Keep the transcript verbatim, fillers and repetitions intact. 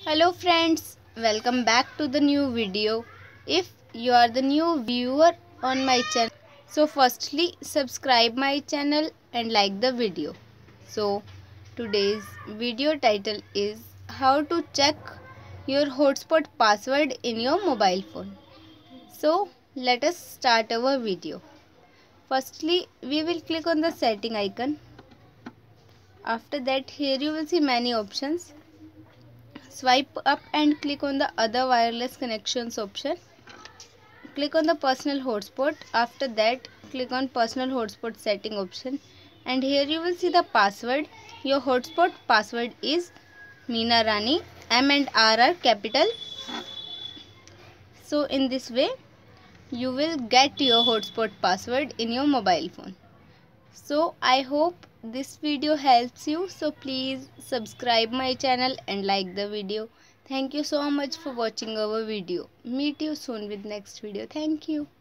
Hello friends, welcome back to the new video. If you are the new viewer on my channel, so firstly subscribe my channel and like the video. So today's video title is how to check your hotspot password in your mobile phone. So let us start our video. Firstly we will click on the setting icon. After that, here you will see many options. Swipe up and click on the other wireless connections option. Click on the personal hotspot. After that, click on personal hotspot setting option. And here you will see the password. Your hotspot password is Meena Rani. M and R are capital. So in this way, you will get your hotspot password in your mobile phone. So I hope this video helps you. So please subscribe my channel and like the video. Thank you so much for watching our video. Meet you soon with next video. Thank you.